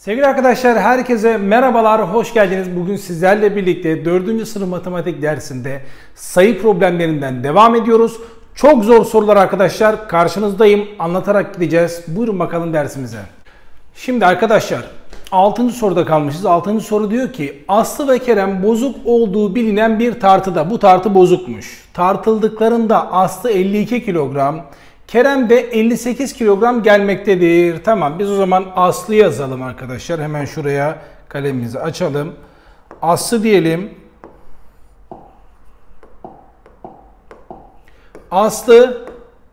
Sevgili arkadaşlar, herkese merhabalar, hoş geldiniz. Bugün sizlerle birlikte 4. sınıf matematik dersinde sayı problemlerinden devam ediyoruz. Çok zor sorular arkadaşlar, karşınızdayım, anlatarak gideceğiz. Buyurun bakalım dersimize. Şimdi arkadaşlar 6. soruda kalmışız. 6. soru diyor ki Aslı ve Kerem bozuk olduğu bilinen bir tartıda, bu tartı bozukmuş, tartıldıklarında Aslı 52 kilogram, Kerem de 58 kilogram gelmektedir. Tamam, biz o zaman Aslı yazalım arkadaşlar. Hemen şuraya kalemimizi açalım. Aslı diyelim. Aslı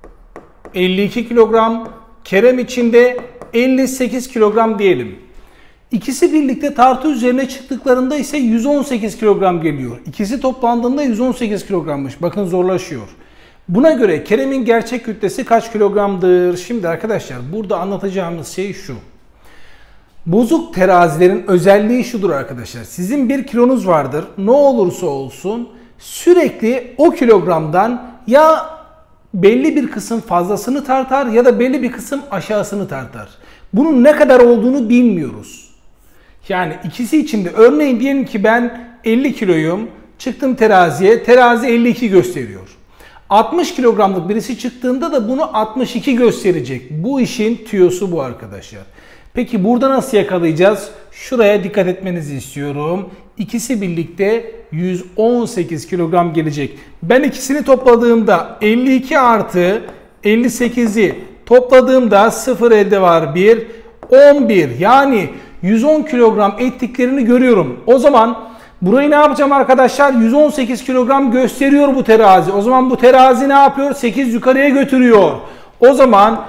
52 kilogram. Kerem için de 58 kilogram diyelim. İkisi birlikte tartı üzerine çıktıklarında ise 118 kilogram geliyor. İkisi toplandığında 118 kilogrammış. Bakın zorlaşıyor. Buna göre Kerem'in gerçek kütlesi kaç kilogramdır? Şimdi arkadaşlar burada anlatacağımız şey şu. Bozuk terazilerin özelliği şudur arkadaşlar. Sizin 1 kilonuz vardır. Ne olursa olsun sürekli o kilogramdan ya belli bir kısım fazlasını tartar ya da belli bir kısım aşağısını tartar. Bunun ne kadar olduğunu bilmiyoruz. Yani ikisi için de örneğin diyelim ki ben 50 kiloyum. Çıktım teraziye. Terazi 52 gösteriyor. 60 kilogramlık birisi çıktığında da bunu 62 gösterecek. Bu işin tüyosu bu arkadaşlar. Peki burada nasıl yakalayacağız? Şuraya dikkat etmenizi istiyorum. İkisi birlikte 118 kilogram gelecek. Ben ikisini topladığımda 52 artı 58'i topladığımda 0 elde var 1. 11 yani 110 kilogram ettiklerini görüyorum. O zaman burayı ne yapacağım arkadaşlar? 118 kilogram gösteriyor bu terazi. O zaman bu terazi ne yapıyor? 8 yukarıya götürüyor. O zaman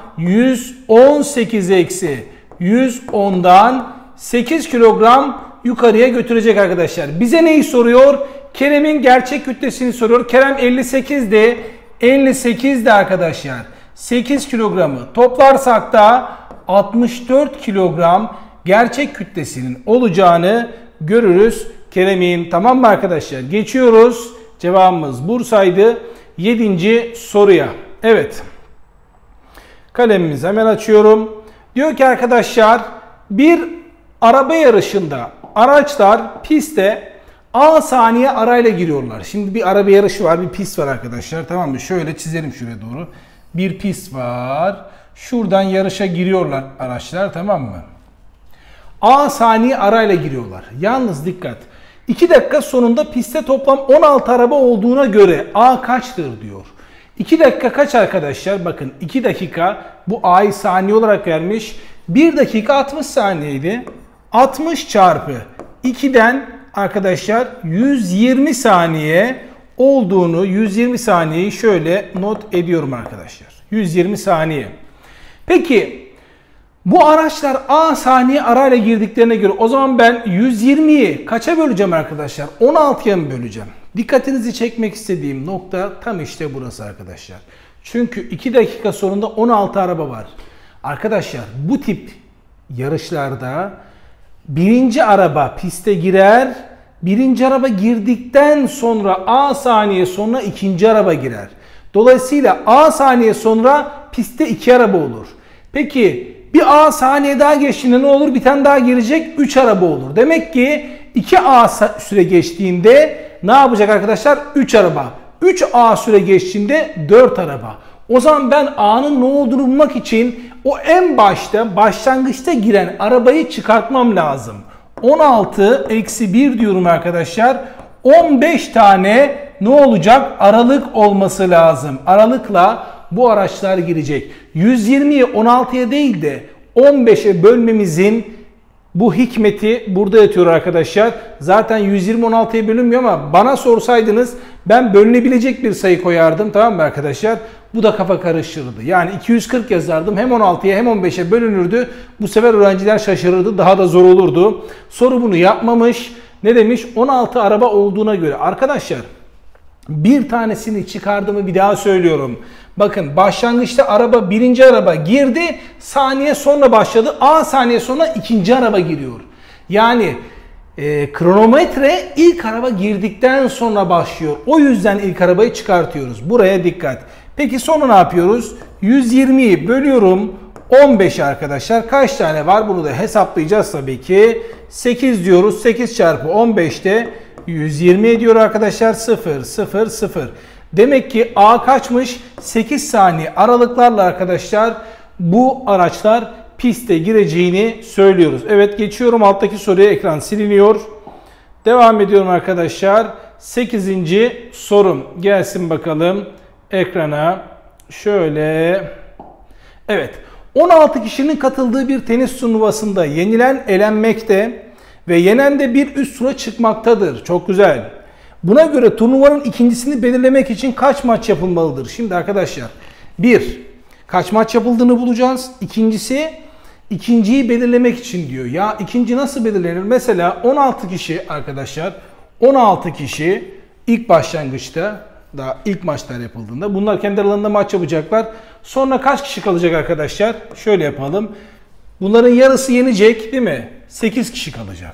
118 eksi 110'dan 8 kilogram yukarıya götürecek arkadaşlar. Bize neyi soruyor? Kerem'in gerçek kütlesini soruyor. Kerem 58'de 58'de arkadaşlar. 8 kilogramı toplarsak da 64 kilogram gerçek kütlesinin olacağını görürüz. Kerem'in. Tamam mı arkadaşlar? Geçiyoruz. Cevabımız Bursa'ydı. 7. soruya. Evet. Kalemimizi hemen açıyorum. Diyor ki arkadaşlar bir araba yarışında araçlar piste A saniye arayla giriyorlar. Şimdi bir araba yarışı var. Bir pist var arkadaşlar. Tamam mı? Şöyle çizelim şuraya doğru. Bir pist var. Şuradan yarışa giriyorlar araçlar. Tamam mı? A saniye arayla giriyorlar. Yalnız dikkat. 2 dakika sonunda pistte toplam 16 araba olduğuna göre A kaçtır diyor. 2 dakika kaç arkadaşlar? Bakın 2 dakika bu A'yı saniye olarak vermiş. 1 dakika 60 saniyeydi. 60 çarpı 2'den arkadaşlar 120 saniye olduğunu, 120 saniyeyi şöyle not ediyorum arkadaşlar. 120 saniye. Peki bu araçlar A saniye arayla girdiklerine göre o zaman ben 120'yi kaça böleceğim arkadaşlar? 16'ya mı böleceğim? Dikkatinizi çekmek istediğim nokta tam işte burası arkadaşlar. Çünkü 2 dakika sonunda 16 araba var. Arkadaşlar bu tip yarışlarda birinci araba piste girer. Birinci araba girdikten sonra A saniye sonra ikinci araba girer. Dolayısıyla A saniye sonra pistte 2 araba olur. Peki bir A saniye daha geçtiğinde ne olur? Bir tane daha girecek 3 araba olur. Demek ki 2A süre geçtiğinde ne yapacak arkadaşlar? 3 araba. 3A süre geçtiğinde 4 araba. O zaman ben A'nın ne olduğunu bulmak için o en başta başlangıçta giren arabayı çıkartmam lazım. 16 eksi 1 diyorum arkadaşlar. 15 tane ne olacak? Aralık olması lazım. Aralıkla bu araçlar girecek. 120'yi 16'ya değil de 15'e bölmemizin bu hikmeti burada yatıyor arkadaşlar. Zaten 120 16'ya bölünmüyor ama bana sorsaydınız ben bölünebilecek bir sayı koyardım. Tamam mı arkadaşlar? Bu da kafa karıştırırdı. Yani 240 yazardım. Hem 16'ya hem 15'e bölünürdü. Bu sefer öğrenciler şaşırırdı. Daha da zor olurdu. Soru bunu yapmamış. Ne demiş? 16 araba olduğuna göre. Arkadaşlar bir tanesini çıkardığımı bir daha söylüyorum. Bakın başlangıçta araba birinci araba girdi. Saniye sonra başladı. A saniye sonra ikinci araba giriyor. Yani kronometre ilk araba girdikten sonra başlıyor. O yüzden ilk arabayı çıkartıyoruz. Buraya dikkat. Peki sonra ne yapıyoruz? 120'yi bölüyorum 15 arkadaşlar. Kaç tane var? Bunu da hesaplayacağız tabii ki. 8 diyoruz. 8 çarpı 15'te 120 ediyor arkadaşlar. 0, 0, 0. Demek ki A kaçmış? 8 saniye aralıklarla arkadaşlar bu araçlar piste gireceğini söylüyoruz. Evet, geçiyorum alttaki soruya, ekran siliniyor. Devam ediyorum arkadaşlar. 8. sorum gelsin bakalım ekrana. Şöyle. Evet. 16 kişinin katıldığı bir tenis turnuvasında yenilen elenmekte ve yenen de bir üst tura çıkmaktadır. Çok güzel. Buna göre turnuvanın ikincisini belirlemek için kaç maç yapılmalıdır? Şimdi arkadaşlar, kaç maç yapıldığını bulacağız. İkinciyi belirlemek için diyor. Ya ikinci nasıl belirlenir? Mesela 16 kişi arkadaşlar, 16 kişi ilk başlangıçta, daha ilk maçlar yapıldığında bunlar kendi aralarında maç yapacaklar. Sonra kaç kişi kalacak arkadaşlar? Şöyle yapalım. Bunların yarısı yenecek değil mi? 8 kişi kalacak.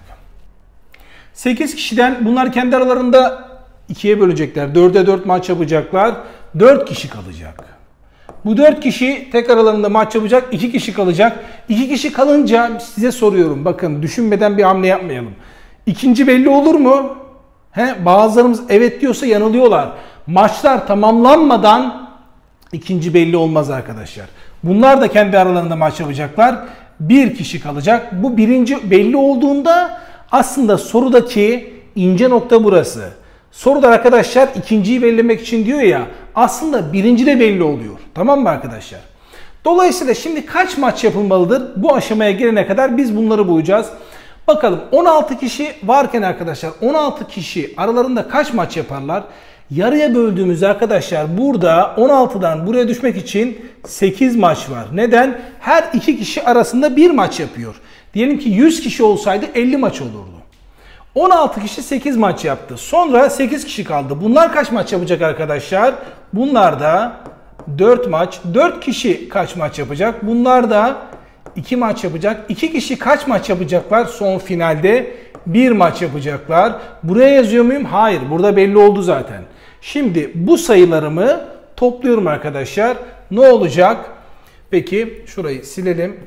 8 kişiden bunlar kendi aralarında 2'ye bölecekler. 4'e 4 maç yapacaklar. 4 kişi kalacak. Bu 4 kişi tek aralarında maç yapacak. 2 kişi kalacak. 2 kişi kalınca size soruyorum. Bakın, düşünmeden bir hamle yapmayalım. İkinci belli olur mu? Bazılarımız evet diyorsa yanılıyorlar. Maçlar tamamlanmadan ikinci belli olmaz arkadaşlar. Bunlar da kendi aralarında maç yapacaklar. Bir kişi kalacak. Bu birinci belli olduğunda aslında sorudaki ince nokta burası. Soruda arkadaşlar ikinciyi belirlemek için diyor ya, aslında birinci de belli oluyor. Tamam mı arkadaşlar? Dolayısıyla şimdi kaç maç yapılmalıdır? Bu aşamaya gelene kadar biz bunları bulacağız. Bakalım, 16 kişi varken arkadaşlar 16 kişi aralarında kaç maç yaparlar? Yarıya böldüğümüz arkadaşlar burada 16'dan buraya düşmek için 8 maç var. Neden? Her 2 kişi arasında bir maç yapıyor. Diyelim ki 100 kişi olsaydı 50 maç olurdu. 16 kişi 8 maç yaptı. Sonra 8 kişi kaldı. Bunlar kaç maç yapacak arkadaşlar? Bunlar da 4 maç. 4 kişi kaç maç yapacak? Bunlar da 2 maç yapacak. 2 kişi kaç maç yapacaklar? Son finalde 1 maç yapacaklar. Buraya yazıyor muyum? Hayır. Burada belli oldu zaten. Şimdi bu sayılarımı topluyorum arkadaşlar. Ne olacak? Peki şurayı silelim.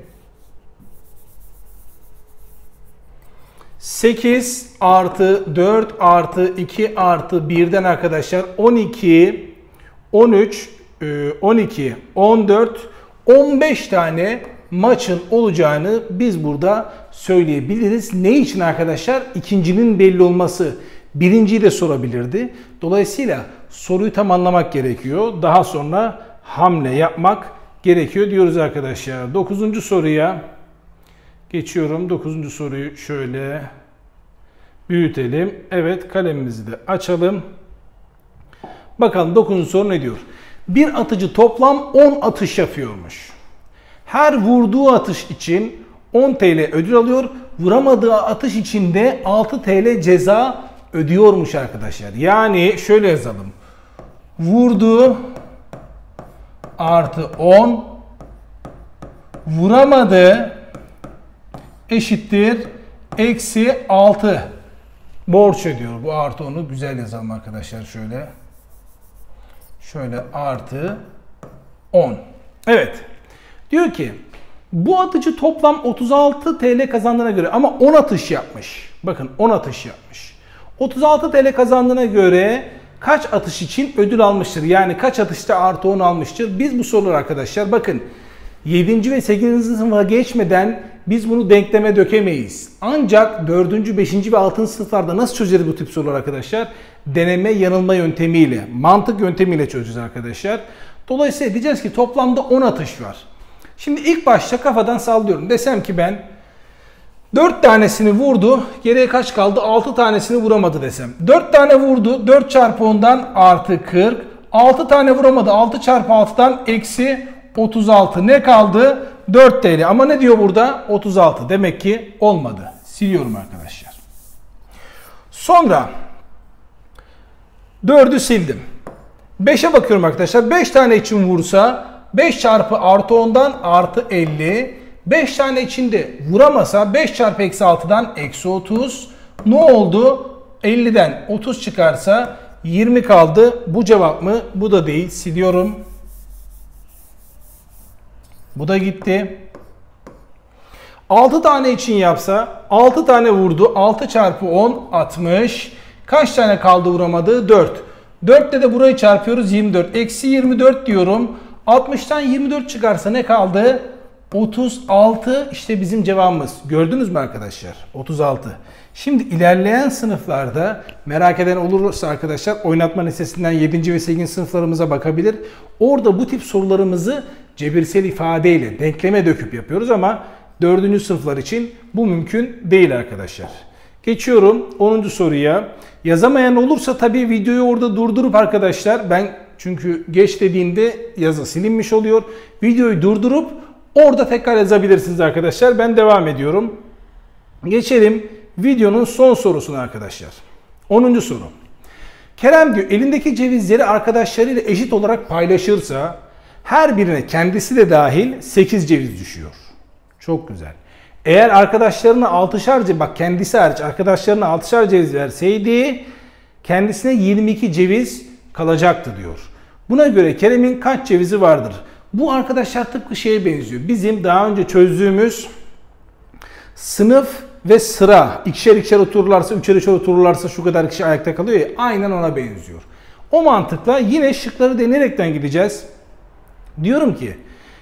8 artı 4 artı 2 artı 1'den arkadaşlar 12, 13, 12, 14, 15 tane maçın olacağını biz burada söyleyebiliriz. Ne için arkadaşlar? İkincinin belli olması. Birinciyi de sorabilirdi. Dolayısıyla soruyu tam anlamak gerekiyor. Daha sonra hamle yapmak gerekiyor diyoruz arkadaşlar. 9. soruya geçiyorum. 9. soruyu şöyle büyütelim. Evet, kalemimizi de açalım. Bakalım 9. soru ne diyor? Bir atıcı toplam 10 atış yapıyormuş. Her vurduğu atış için 10 TL ödül alıyor. Vuramadığı atış için de 6 TL ceza ödüyormuş arkadaşlar. Yani şöyle yazalım. Vurdu artı 10, vuramadı eşittir eksi 6 borç ödüyor. Bu artı 10'u güzel yazalım arkadaşlar şöyle. Şöyle artı 10. Evet. Diyor ki bu atıcı toplam 36 TL kazandığına göre ama 10 atış yapmış. Bakın 10 atış yapmış. 36 TL kazandığına göre kaç atış için ödül almıştır? Yani kaç atışta artı 10 almıştır? Biz bu soruları arkadaşlar bakın 7. ve 8. sınıfa geçmeden biz bunu denkleme dökemeyiz. Ancak 4. 5. ve 6. sınıflarda nasıl çözeriz bu tip sorular arkadaşlar? Deneme yanılma yöntemiyle, mantık yöntemiyle çözeceğiz arkadaşlar. Dolayısıyla diyeceğiz ki toplamda 10 atış var. Şimdi ilk başta kafadan sallıyorum. Desem ki ben 4 tanesini vurdu. Geriye kaç kaldı? 6 tanesini vuramadı desem. 4 tane vurdu. 4 çarpı 10'dan artı 40. 6 tane vuramadı. 6 çarpı 6'dan eksi 36. Ne kaldı? 4 TL. Ama ne diyor burada? 36. Demek ki olmadı. Siliyorum arkadaşlar. Sonra 4'ü sildim. 5'e bakıyorum arkadaşlar. 5 tane için vursa 5 çarpı artı 10'dan artı 50. 5 tane içinde vuramasa 5 çarpı eksi 6'dan eksi 30. Ne oldu? 50'den 30 çıkarsa 20 kaldı. Bu cevap mı? Bu da değil. Siliyorum. Bu da gitti. 6 tane için yapsa 6 tane vurdu. 6 çarpı 10 60. Kaç tane kaldı vuramadığı? 4. 4 ile de burayı çarpıyoruz 24. Eksi 24 diyorum. 60'tan 24 çıkarsa ne kaldı? 36. İşte bizim cevabımız. Gördünüz mü arkadaşlar? 36. Şimdi ilerleyen sınıflarda merak eden olursa arkadaşlar oynatma listesinden 7. ve 8. sınıflarımıza bakabilir. Orada bu tip sorularımızı cebirsel ifadeyle denkleme döküp yapıyoruz ama 4. sınıflar için bu mümkün değil arkadaşlar. Geçiyorum 10. soruya. Yazamayan olursa tabii videoyu orada durdurup arkadaşlar ben çünkü geç dediğinde yazı silinmiş oluyor. Videoyu durdurup orada tekrar yazabilirsiniz arkadaşlar. Ben devam ediyorum. Geçelim videonun son sorusuna arkadaşlar. 10. soru. Kerem diyor elindeki cevizleri arkadaşlarıyla eşit olarak paylaşırsa her birine kendisi de dahil 8 ceviz düşüyor. Çok güzel. Eğer arkadaşlarına 6'şar bak kendisi hariç arkadaşlarına 6'şar ceviz verseydi kendisine 22 ceviz kalacaktı diyor. Buna göre Kerem'in kaç cevizi vardır? Bu arkadaşlar tıpkı şeye benziyor. Bizim daha önce çözdüğümüz sınıf ve sıra ikişer ikişer otururlarsa, üçer üçer otururlarsa şu kadar kişi ayakta kalıyor ya, aynen ona benziyor. O mantıkla yine şıkları deneyerekten gideceğiz. Diyorum ki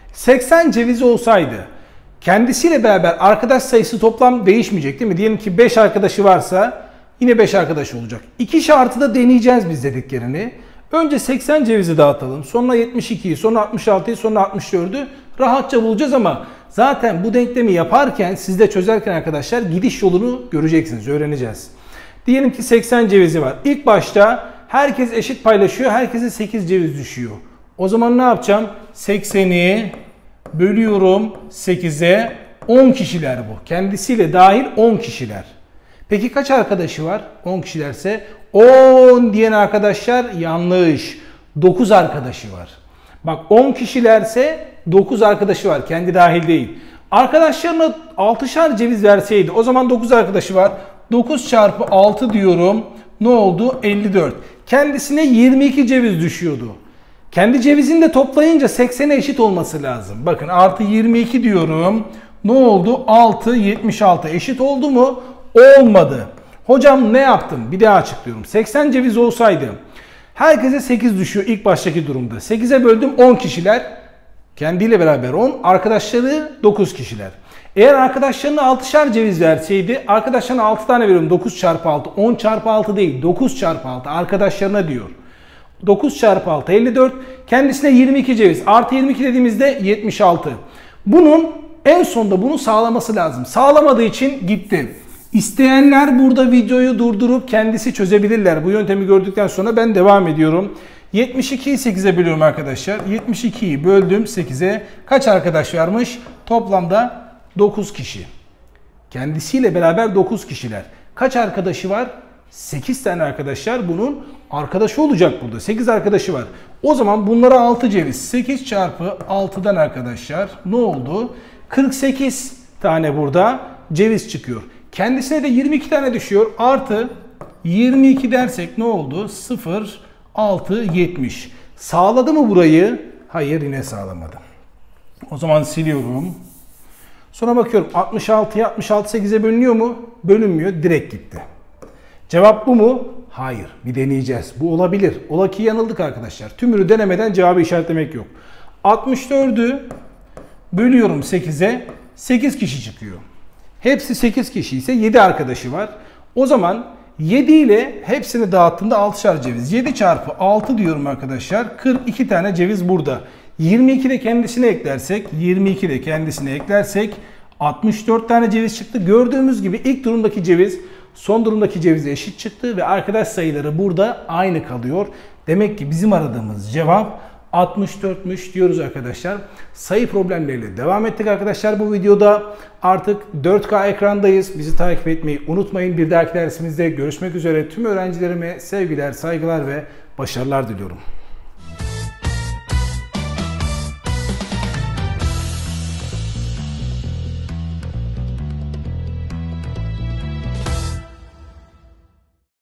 80 cevizi olsaydı kendisiyle beraber arkadaş sayısı toplam değişmeyecek değil mi? Diyelim ki 5 arkadaşı varsa yine 5 arkadaş olacak. 2 şartı da deneyeceğiz biz dediklerini. Önce 80 cevizi dağıtalım. Sonra 72'yi, sonra 66'yı, sonra 64'ü rahatça bulacağız ama zaten bu denklemi yaparken, siz de çözerken arkadaşlar gidiş yolunu göreceksiniz, öğreneceğiz. Diyelim ki 80 cevizi var. İlk başta herkes eşit paylaşıyor, herkese 8 ceviz düşüyor. O zaman ne yapacağım? 80'i bölüyorum 8'e, 10 kişiler bu. Kendisiyle dahil 10 kişiler. Peki kaç arkadaşı var? 10 kişilerse 10 diyen arkadaşlar yanlış. 9 arkadaşı var. Bak 10 kişilerse 9 arkadaşı var. Kendi dahil değil. Arkadaşlarına 6'şar ceviz verseydi o zaman 9 arkadaşı var. 9 çarpı 6 diyorum. Ne oldu? 54. Kendisine 22 ceviz düşüyordu. Kendi cevizini de toplayınca 80'e eşit olması lazım. Bakın artı 22 diyorum. Ne oldu? 6, 76 eşit oldu mu? Olmadı. Hocam ne yaptım? Bir daha açıklıyorum. 80 ceviz olsaydı herkese 8 düşüyor ilk baştaki durumda. 8'e böldüm 10 kişiler. Kendiyle beraber 10. Arkadaşları 9 kişiler. Eğer arkadaşlarına 6'şar ceviz verseydi arkadaşlarına 6 tane veriyorum. 9 çarpı 6. 10 çarpı 6 değil. 9 çarpı 6 arkadaşlarına diyor. 9 çarpı 6 54. Kendisine 22 ceviz. Artı 22 dediğimizde 76. Bunun en sonunda bunu sağlaması lazım. Sağlamadığı için gitti. İsteyenler burada videoyu durdurup kendisi çözebilirler. Bu yöntemi gördükten sonra ben devam ediyorum. 72'yi 8'e bölüyorum arkadaşlar. 72'yi böldüm 8'e. Kaç arkadaş varmış? Toplamda 9 kişi. Kendisiyle beraber 9 kişiler. Kaç arkadaşı var? 8 tane arkadaşlar bunun arkadaşı olacak burada. 8 arkadaşı var. O zaman bunlara 6 ceviz. 8 çarpı 6'dan arkadaşlar ne oldu? 48 tane burada ceviz çıkıyor. Kendisine de 22 tane düşüyor. Artı 22 dersek ne oldu? 0, 6, 70. Sağladı mı burayı? Hayır, yine sağlamadı. O zaman siliyorum. Sonra bakıyorum 66'ya 66 8'e bölünüyor mu? Bölünmüyor. Direkt gitti. Cevap bu mu? Hayır. Bir deneyeceğiz. Bu olabilir. Ola ki yanıldık arkadaşlar. Tümünü denemeden cevabı işaretlemek yok. 64'ü bölüyorum 8'e. 8 kişi çıkıyor. Hepsi 8 kişi ise 7 arkadaşı var. O zaman 7 ile hepsini dağıttığımda 6'şar ceviz. 7 çarpı 6 diyorum arkadaşlar. 42 tane ceviz burada. 22 de kendisine eklersek, 22 de kendisine eklersek 64 tane ceviz çıktı. Gördüğümüz gibi ilk durumdaki ceviz son durumdaki cevize eşit çıktı ve arkadaş sayıları burada aynı kalıyor. Demek ki bizim aradığımız cevap 64'müş diyoruz arkadaşlar. Sayı problemleriyle devam ettik arkadaşlar bu videoda. Artık 4K ekrandayız. Bizi takip etmeyi unutmayın. Bir dahaki dersimizde görüşmek üzere. Tüm öğrencilerime sevgiler, saygılar ve başarılar diliyorum.